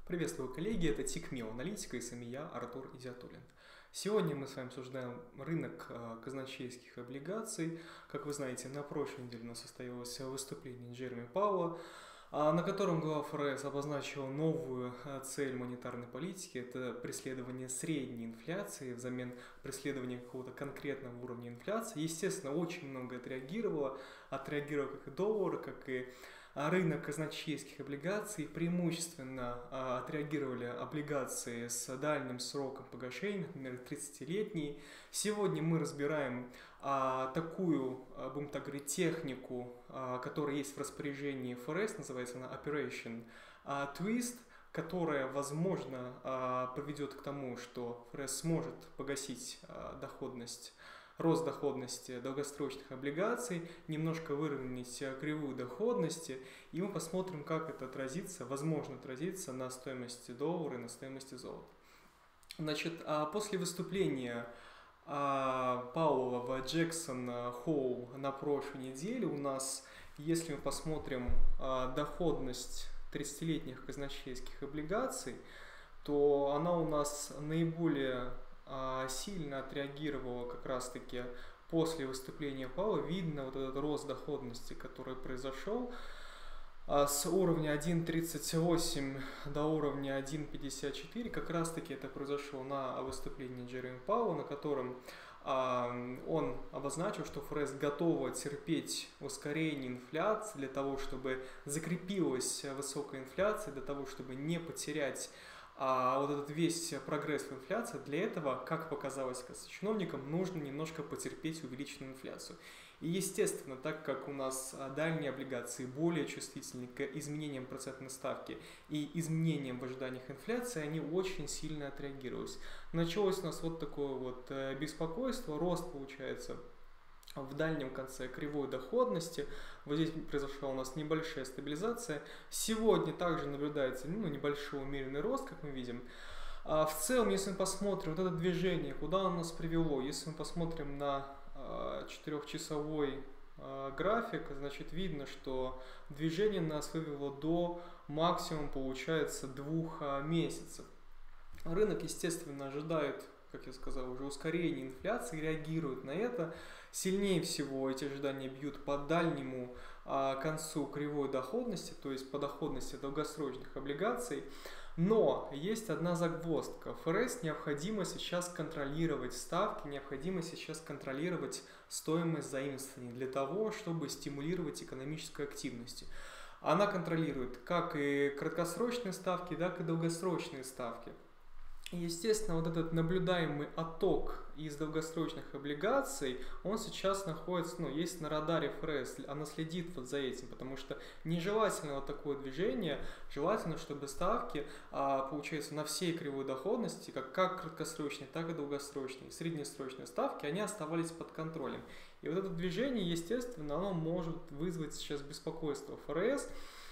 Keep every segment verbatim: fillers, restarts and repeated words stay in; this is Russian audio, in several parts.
Приветствую, коллеги, это ТикМио, аналитика, и с вами я, Артур Изиатуллин. Сегодня мы с вами обсуждаем рынок казначейских облигаций. Как вы знаете, на прошлой неделе у нас состоялось выступление Джереми Пауэлла, на котором глава ФРС обозначил новую цель монетарной политики – это преследование средней инфляции взамен преследования какого-то конкретного уровня инфляции. Естественно, очень много отреагировало, отреагировал как и доллар, как и рынок казначейских облигаций. Преимущественно а, отреагировали облигации с дальним сроком погашения, например, тридцатилетние. Сегодня мы разбираем а, такую, а, будем так говорить, технику, а, которая есть в распоряжении ФРС, называется она Operation а, Twist, которая, возможно, а, приведет к тому, что ФРС сможет погасить а, доходность рост доходности долгосрочных облигаций, немножко выровнять кривую доходности, и мы посмотрим, как это отразится, возможно отразится на стоимости доллара и на стоимости золота. Значит, после выступления Пауэлла в Джексон Холл на прошлой неделе у нас, если мы посмотрим доходность тридцатилетних казначейских облигаций, то она у нас наиболее сильно отреагировала как раз-таки после выступления Пауэлла. Видно вот этот рост доходности, который произошел с уровня один тридцать восемь до уровня один пятьдесят четыре. Как раз-таки это произошло на выступлении Джереми Пауэлла, на котором он обозначил, что ФРС готова терпеть ускорение инфляции для того, чтобы закрепилась высокая инфляция, для того, чтобы не потерять А вот этот весь прогресс в инфляции, для этого, как показалось чиновникам, нужно немножко потерпеть увеличенную инфляцию. И естественно, так как у нас дальние облигации более чувствительны к изменениям процентной ставки и изменениям в ожиданиях инфляции, они очень сильно отреагировались. Началось у нас вот такое вот беспокойство, рост получается в дальнем конце кривой доходности. Вот здесь произошла у нас небольшая стабилизация. Сегодня также наблюдается ну, небольшой умеренный рост, как мы видим. А в целом, если мы посмотрим вот это движение, куда оно нас привело, если мы посмотрим на а, четырехчасовой а, график, значит видно, что движение нас вывело до максимума, получается, двух а, месяцев. Рынок, естественно, ожидает, как я сказал, уже ускорение инфляции, реагирует на это. Сильнее всего эти ожидания бьют по дальнему а, концу кривой доходности, то есть по доходности долгосрочных облигаций. Но есть одна загвоздка. ФРС необходимо сейчас контролировать ставки, необходимо сейчас контролировать стоимость заимствований для того, чтобы стимулировать экономическую активность. Она контролирует как и краткосрочные ставки, так и долгосрочные ставки. Естественно, вот этот наблюдаемый отток из долгосрочных облигаций, он сейчас находится, ну, есть на радаре ФРС, она следит вот за этим, потому что нежелательно вот такое движение, желательно, чтобы ставки, а, получается, на всей кривой доходности, как, как краткосрочные, так и долгосрочные, среднесрочные ставки, они оставались под контролем. И вот это движение, естественно, оно может вызвать сейчас беспокойство ФРС.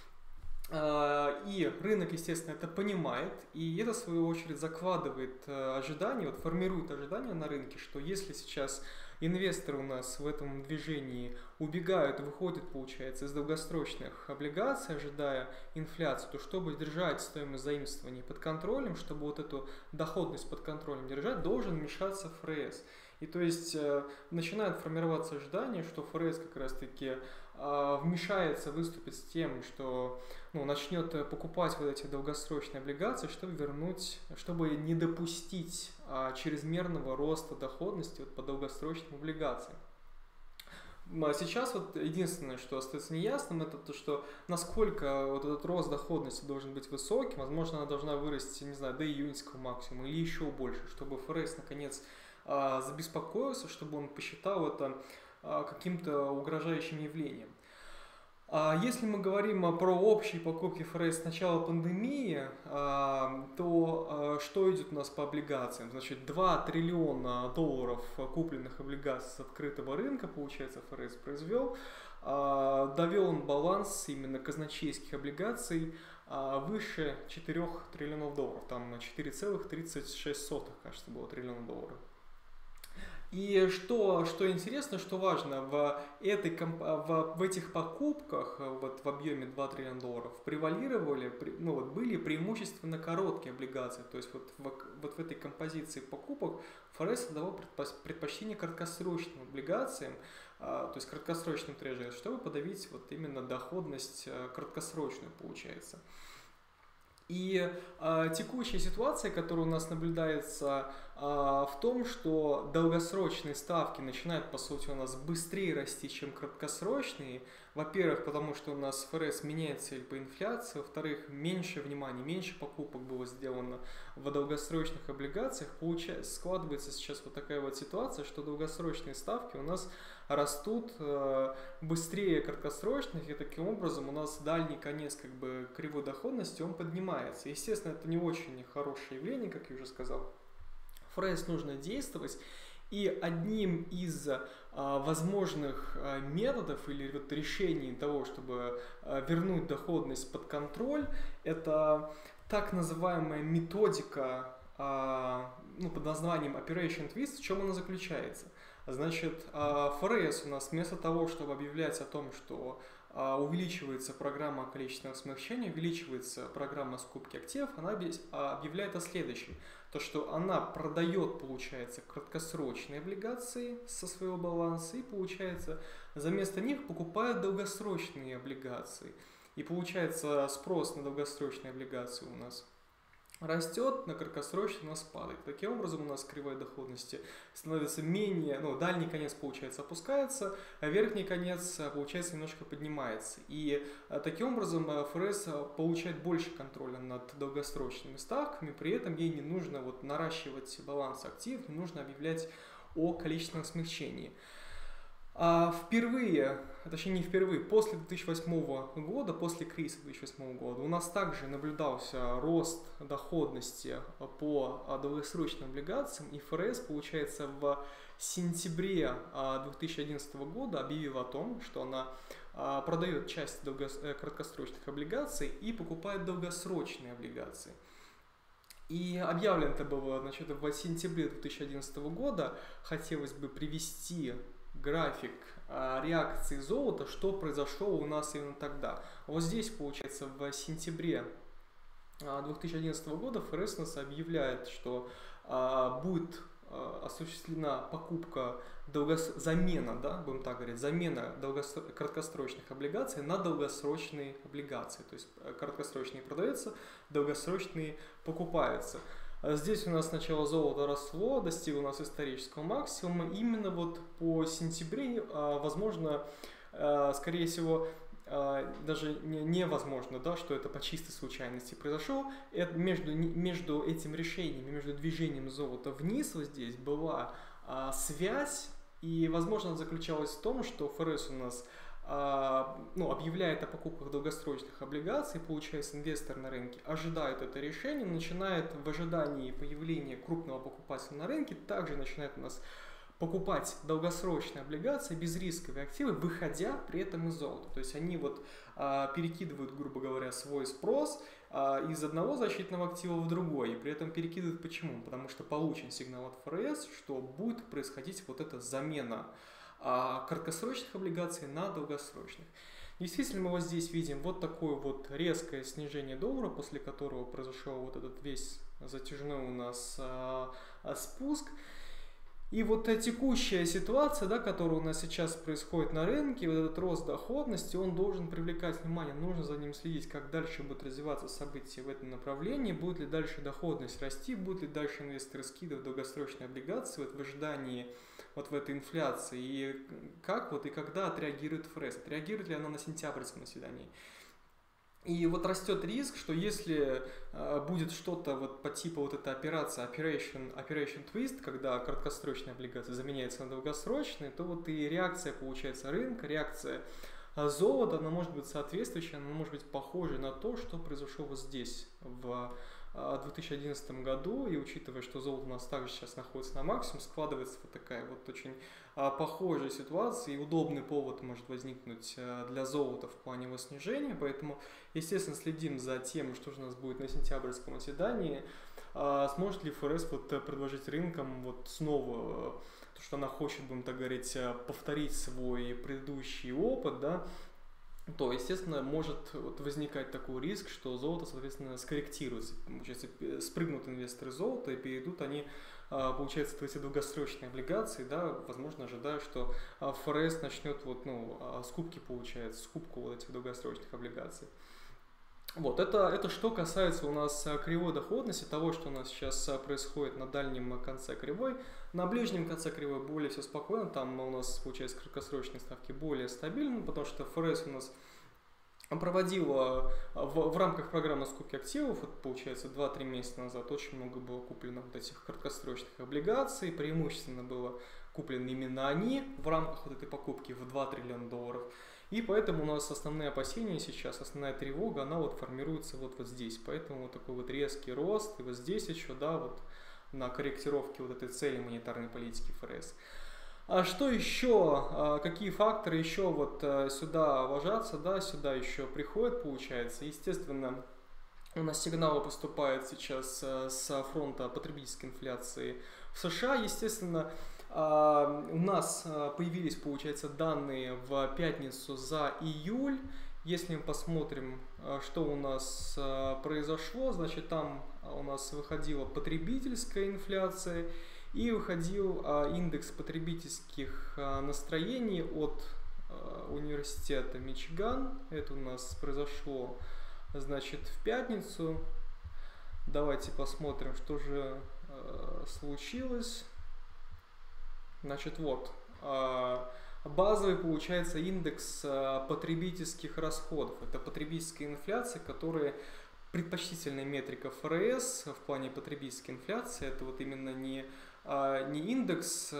И рынок, естественно, это понимает, и это, в свою очередь, закладывает ожидания, вот формирует ожидания на рынке, что если сейчас инвесторы у нас в этом движении убегают, выходят, получается, из долгосрочных облигаций, ожидая инфляцию, то чтобы держать стоимость заимствований под контролем, чтобы вот эту доходность под контролем держать, должен вмешаться ФРС. И то есть начинает формироваться ожидание, что ФРС как раз-таки вмешается, выступит с тем, что ну, начнет покупать вот эти долгосрочные облигации, чтобы вернуть, чтобы не допустить а, чрезмерного роста доходности вот, по долгосрочным облигациям. Сейчас вот единственное, что остается неясным, это то, что насколько вот этот рост доходности должен быть высоким, возможно, она должна вырасти, не знаю, до июньского максимума или еще больше, чтобы ФРС наконец а, забеспокоился, чтобы он посчитал это а, каким-то угрожающим явлением. Если мы говорим про общие покупки ФРС с начала пандемии, то что идет у нас по облигациям? Значит, два триллиона долларов купленных облигаций с открытого рынка, получается, ФРС произвел. Довел он баланс именно казначейских облигаций выше четырёх триллионов долларов. Там четыре целых тридцать шесть сотых, кажется, было триллиона долларов. И что, что интересно, что важно, в, этой, в, в этих покупках вот, в объеме два триллиона долларов превалировали, ну, вот, были преимущественно короткие облигации. То есть вот, в, вот в этой композиции покупок ФРС отдавал предпочтение краткосрочным облигациям, то есть краткосрочным трежерам, чтобы подавить вот именно доходность краткосрочную, получается. И э, текущая ситуация, которая у нас наблюдается э, в том, что долгосрочные ставки начинают, по сути, у нас быстрее расти, чем краткосрочные. Во-первых, потому что у нас ФРС меняет цель по инфляции. Во-вторых, меньше внимания, меньше покупок было сделано в долгосрочных облигациях. Получается, складывается сейчас вот такая вот ситуация, что долгосрочные ставки у нас растут э, быстрее краткосрочных, и таким образом у нас дальний конец как бы кривой доходности, он поднимается. Естественно, это не очень хорошее явление, как я уже сказал. ФРС нужно действовать, и одним из э, возможных э, методов или вот решений того, чтобы э, вернуть доходность под контроль, это так называемая методика э, ну, под названием Operation Twist. В чем она заключается? Значит, ФРС у нас вместо того, чтобы объявлять о том, что увеличивается программа количественного смягчения, увеличивается программа скупки активов, она объявляет о следующем. То, что она продает, получается, краткосрочные облигации со своего баланса и, получается, заместо них покупает долгосрочные облигации. И, получается, спрос на долгосрочные облигации у нас растет, на краткосрочный у нас падает. Таким образом у нас кривая доходности становится менее, ну, дальний конец, получается, опускается, а верхний конец, получается, немножко поднимается. И таким образом ФРС получает больше контроля над долгосрочными ставками, при этом ей не нужно вот наращивать баланс активов, не нужно объявлять о количественном смягчении. А впервые, точнее не впервые, после две тысячи восьмого года, после кризиса две тысячи восьмого года у нас также наблюдался рост доходности по долгосрочным облигациям, и ФРС, получается, в сентябре две тысячи одиннадцатого года объявила о том, что она продает часть долгос... краткосрочных облигаций и покупает долгосрочные облигации. И объявлено это было, значит, в сентябре две тысячи одиннадцатого года. Хотелось бы привести график а, реакции золота, что произошло у нас именно тогда. Вот здесь, получается, в сентябре а, две тысячи одиннадцатого года ФРС нас объявляет, что а, будет а, осуществлена покупка, долгос... замена, да, будем так говорить, замена долгос... краткосрочных облигаций на долгосрочные облигации. То есть краткосрочные продаются, долгосрочные покупаются. Здесь у нас сначала золото росло, достигло у нас исторического максимума. Именно вот по сентябре, возможно, скорее всего, даже невозможно, да, что это по чистой случайности произошло. Это между, между этим решением, между движением золота вниз вот здесь была связь, и, возможно, она заключалась в том, что ФРС у нас ну, объявляет о покупках долгосрочных облигаций, получается, инвестор на рынке ожидает это решение, начинает в ожидании появления крупного покупателя на рынке, также начинает у нас покупать долгосрочные облигации, безрисковые активы, выходя при этом из золота. То есть они вот а, перекидывают, грубо говоря, свой спрос а, из одного защитного актива в другой. И при этом перекидывают почему? Потому что получен сигнал от ФРС, что будет происходить вот эта замена а, краткосрочных облигаций на долгосрочных. Действительно, мы вот здесь видим вот такое вот резкое снижение доллара, после которого произошел вот этот весь затяжной у нас а, а, спуск. И вот текущая ситуация, да, которая у нас сейчас происходит на рынке, вот этот рост доходности, он должен привлекать внимание, нужно за ним следить, как дальше будут развиваться события в этом направлении, будет ли дальше доходность расти, будут ли дальше инвесторы скидывать долгосрочные облигации вот в ожидании вот в этой инфляции, и как вот и когда отреагирует ФРС, отреагирует ли она на сентябрьском заседании. И вот растет риск, что если э, будет что-то вот по типу вот этой операции Operation, Operation Twist, когда краткосрочные облигации заменяются на долгосрочные, то вот и реакция, получается, рынка, реакция золота, она может быть соответствующая, она может быть похожа на то, что произошло вот здесь, в две тысячи одиннадцатом году, и учитывая, что золото у нас также сейчас находится на максимум, складывается вот такая вот очень похожая ситуация, и удобный повод может возникнуть для золота в плане его снижения, поэтому, естественно, следим за тем, что же у нас будет на сентябрьском заседании, сможет ли ФРС вот предложить рынкам вот снова то, что она хочет, будем так говорить, повторить свой предыдущий опыт, да, то, естественно, может вот возникать такой риск, что золото, соответственно, скорректируется. Получается, спрыгнут инвесторы золота и перейдут они, получается, в эти долгосрочные облигации, да, возможно, ожидая, что ФРС начнет вот, ну, скупки, получается, скупку вот этих долгосрочных облигаций. Вот, это, это что касается у нас кривой доходности, того, что у нас сейчас происходит на дальнем конце кривой. На ближнем конце кривой более все спокойно, там у нас, получается, краткосрочные ставки более стабильны, потому что ФРС у нас проводила в, в рамках программы скупки активов, вот, получается, два-три месяца назад очень много было куплено вот этих краткосрочных облигаций, преимущественно было куплено именно они в рамках вот этой покупки в два триллиона долларов. И поэтому у нас основные опасения сейчас, основная тревога, она вот формируется вот, вот здесь. Поэтому вот такой вот резкий рост, и вот здесь еще, да, вот на корректировке вот этой цели монетарной политики ФРС. А что еще, какие факторы еще вот сюда ложатся, да, сюда еще приходят, получается. Естественно, у нас сигналы поступают сейчас с фронта потребительской инфляции в США. Естественно, у нас появились, получается, данные в пятницу за июль. Если мы посмотрим, что у нас произошло, значит, там у нас выходила потребительская инфляция и выходил индекс потребительских настроений от университета Мичиган. Это у нас произошло, значит, в пятницу. Давайте посмотрим, что же случилось. Значит, вот, базовый, получается, индекс потребительских расходов. Это потребительская инфляция, которая предпочтительная метрика ФРС в плане потребительской инфляции. Это вот именно не, не индекс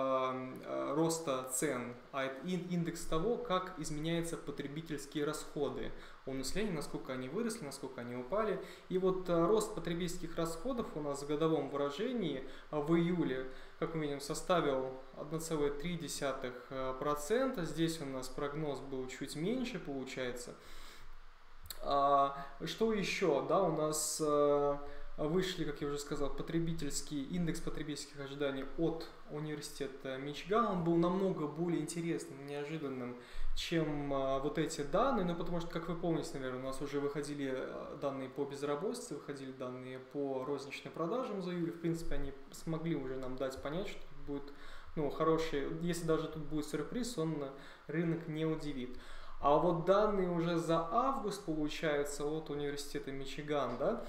роста цен, а индекс того, как изменяются потребительские расходы у населения, насколько они выросли, насколько они упали. И вот рост потребительских расходов у нас в годовом выражении в июле, как мы видим, составил одна целая три десятых процента. Здесь у нас прогноз был чуть меньше, получается. Что еще? Да, у нас вышли, как я уже сказал, потребительский индекс потребительских ожиданий от университета Мичиган. Он был намного более интересным, неожиданным, чем вот эти данные. Ну, потому что, как вы помните, наверное, у нас уже выходили данные по безработице, выходили данные по розничным продажам за июль. В принципе, они смогли уже нам дать понять, что будет, ну, хороший, если даже тут будет сюрприз, он рынок не удивит. А вот данные уже за август, получается, от университета Мичиган, да,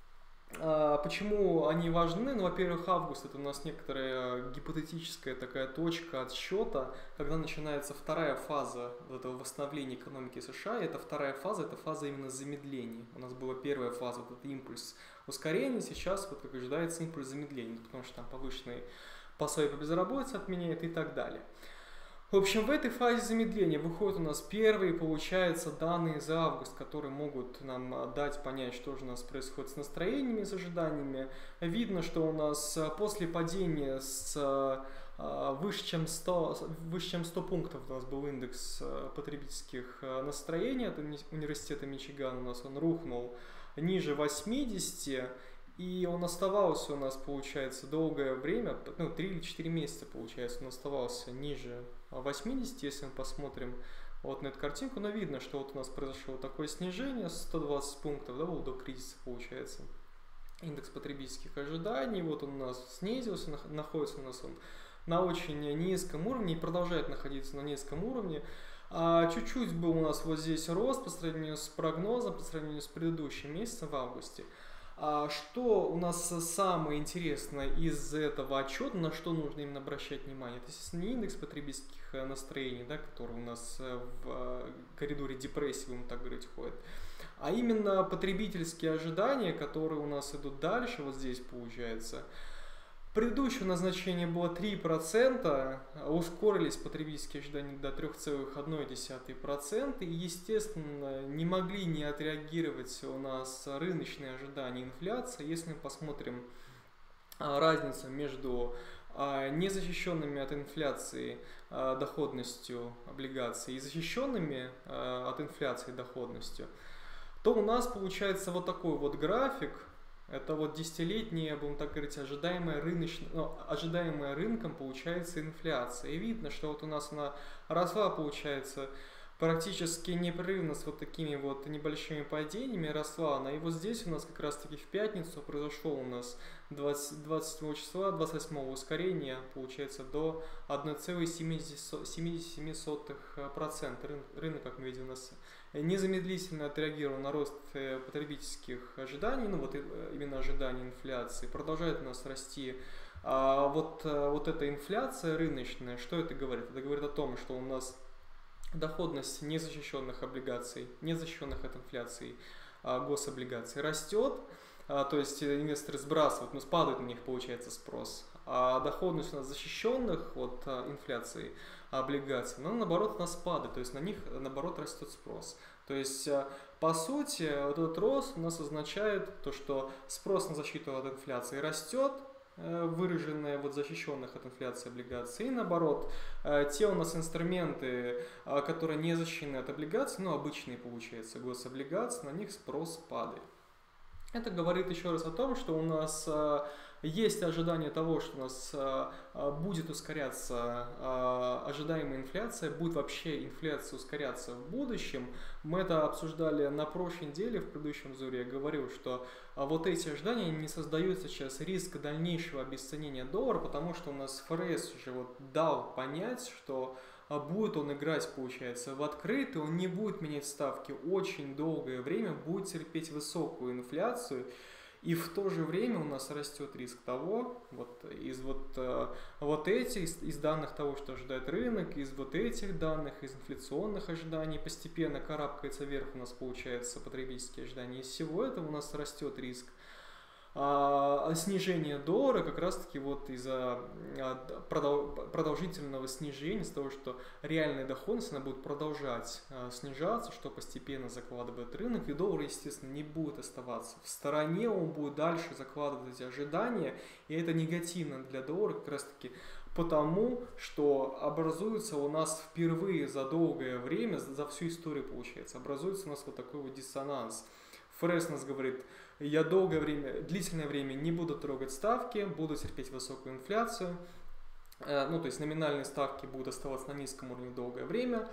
почему они важны? Ну, во-первых, август — это у нас некоторая гипотетическая такая точка отсчета, когда начинается вторая фаза вот этого восстановления экономики США. И эта вторая фаза — это фаза именно замедления. У нас была первая фаза, вот этот импульс ускорения, сейчас, вот как ожидается, импульс замедления, потому что там повышенные пособия по безработице отменяют и так далее. В общем, в этой фазе замедления выходят у нас первые, получается, данные за август, которые могут нам дать понять, что же у нас происходит с настроениями, с ожиданиями. Видно, что у нас после падения с выше, чем сто, выше, чем сто пунктов у нас был индекс потребительских настроений от университета Мичиган, у нас он рухнул ниже восьмидесяти. И он оставался у нас, получается, долгое время, ну, три или четыре месяца, получается, он оставался ниже восьмидесяти, если мы посмотрим вот на эту картинку, но видно, что вот у нас произошло такое снижение, сто двадцать пунктов, да, вот до кризиса, получается, индекс потребительских ожиданий, вот он у нас снизился, находится у нас он на очень низком уровне и продолжает находиться на низком уровне. А чуть-чуть был у нас вот здесь рост по сравнению с прогнозом, по сравнению с предыдущим месяцем в августе. А что у нас самое интересное из этого отчета, на что нужно именно обращать внимание? Это, естественно, не индекс потребительских настроений, да, который у нас в коридоре депрессии, будем так говорить, ходит, а именно потребительские ожидания, которые у нас идут дальше, вот здесь получается. Предыдущее назначение было три процента, ускорились потребительские ожидания до три целых одна десятая процента, и, естественно, не могли не отреагировать у нас рыночные ожидания инфляции. Если мы посмотрим разницу между незащищенными от инфляции доходностью облигаций и защищенными от инфляции доходностью, то у нас получается вот такой вот график. Это вот десятилетняя, будем так говорить, ожидаемая, рыночная, ну, ожидаемая рынком получается инфляция. И видно, что вот у нас она росла, получается, практически непрерывно с вот такими вот небольшими падениями росла она. И вот здесь у нас как раз таки в пятницу произошло у нас двадцать, двадцать седьмого числа, двадцать восьмого ускорения, получается, до одной целой семидесяти семи сотых процента. Рынок, как мы видим, у нас незамедлительно отреагировал на рост потребительских ожиданий, ну вот именно ожиданий инфляции. Продолжает у нас расти а вот, вот эта инфляция рыночная. Что это говорит? Это говорит о том, что у нас доходность незащищенных облигаций, незащищенных от инфляции гособлигаций растет, то есть инвесторы сбрасывают, но спадает на них, получается, спрос. А доходность у нас защищенных от инфляции облигаций, но наоборот у нас падает, то есть на них наоборот растет спрос. То есть по сути вот этот рост у нас означает то, что спрос на защиту от инфляции растет, выраженные вот защищенных от инфляции облигаций, и наоборот, те у нас инструменты, которые не защищены от облигаций, ну обычные получается гособлигации, на них спрос падает. Это говорит еще раз о том, что у нас есть ожидание того, что у нас будет ускоряться ожидаемая инфляция, будет вообще инфляция ускоряться в будущем. Мы это обсуждали на прошлой неделе, в предыдущем обзоре я говорил, что вот эти ожидания не создают сейчас риск дальнейшего обесценения доллара, потому что у нас ФРС уже вот дал понять, что будет он играть, получается, в открытый, он не будет менять ставки очень долгое время, будет терпеть высокую инфляцию. И в то же время у нас растет риск того, вот из вот, вот этих, из, из данных того, что ожидает рынок, из вот этих данных, из инфляционных ожиданий постепенно карабкается вверх у нас, получается, потребительские ожидания. Из всего этого у нас растет риск а, снижения доллара как раз-таки вот из-за продолжительного снижения, из-за того, что реальная доходность она будет продолжать а, снижаться, что постепенно закладывает рынок, и доллар, естественно, не будет оставаться в стороне, он будет дальше закладывать эти ожидания, и это негативно для доллара как раз-таки потому, что образуется у нас впервые за долгое время, за всю историю получается, образуется у нас вот такой вот диссонанс. ФРС нас говорит: я долгое время, длительное время не буду трогать ставки, буду терпеть высокую инфляцию, ну то есть номинальные ставки будут оставаться на низком уровне долгое время,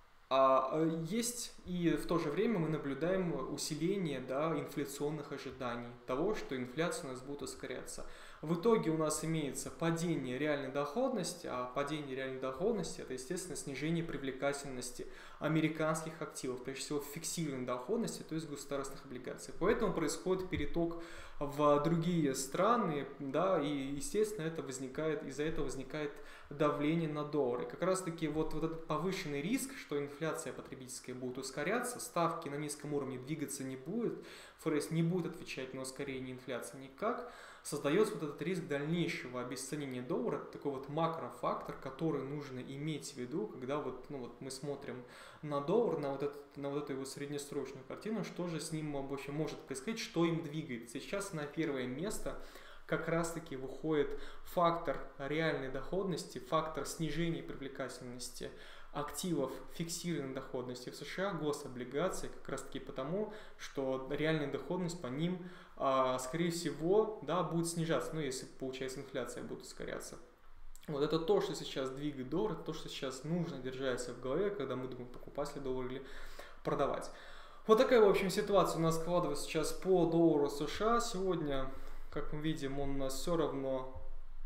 а есть и в то же время мы наблюдаем усиление, да, инфляционных ожиданий, того, что инфляция у нас будет ускоряться. В итоге у нас имеется падение реальной доходности, а падение реальной доходности это, естественно, снижение привлекательности американских активов, прежде всего фиксированной доходности, то есть государственных облигаций. Поэтому происходит переток в другие страны, да, и, естественно, это возникает, из-за этого возникает давление на доллар. И как раз таки вот, вот этот повышенный риск, что инфляция потребительская будет ускоряться, ставки на низком уровне двигаться не будет, ФРС не будет отвечать на ускорение инфляции никак, создается вот этот риск дальнейшего обесценения доллара, такой вот макрофактор, который нужно иметь в виду, когда вот, ну вот мы смотрим на доллар, на вот, этот, на вот эту его среднесрочную картину, что же с ним вообще может происходить, что им двигает. Сейчас на первое место как раз-таки выходит фактор реальной доходности, фактор снижения привлекательности активов фиксированной доходности в США, гособлигации, как раз-таки потому, что реальная доходность по ним, скорее всего, да, будет снижаться, ну, если, получается, инфляция будет ускоряться. Вот это то, что сейчас двигает доллар, это то, что сейчас нужно держать в голове, когда мы думаем, покупать ли доллар или продавать. Вот такая, в общем, ситуация у нас складывается сейчас по доллару США. Сегодня, как мы видим, он у нас все равно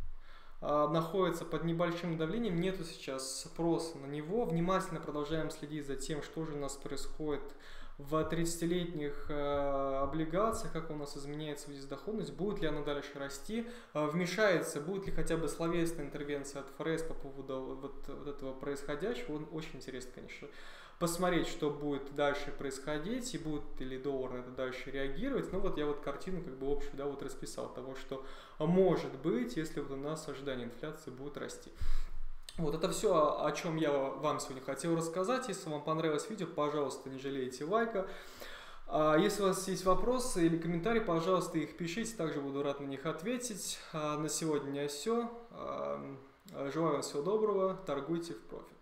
находится под небольшим давлением, нету сейчас спроса на него. Внимательно продолжаем следить за тем, что же у нас происходит в тридцатилетних э, облигациях, как у нас изменяется здесь доходность, будет ли она дальше расти, э, вмешается, будет ли хотя бы словесная интервенция от ФРС по поводу вот, вот этого происходящего. Очень интересно, конечно, посмотреть, что будет дальше происходить, и будет ли доллар на это дальше реагировать. Ну вот я вот картину как бы общую, да, вот расписал того, что может быть, если вот у нас ожидание инфляции будет расти. Вот это все, о чем я вам сегодня хотел рассказать. Если вам понравилось видео, пожалуйста, не жалейте лайка. Если у вас есть вопросы или комментарии, пожалуйста, их пишите, также буду рад на них ответить. На сегодня все. Желаю вам всего доброго, торгуйте в профит.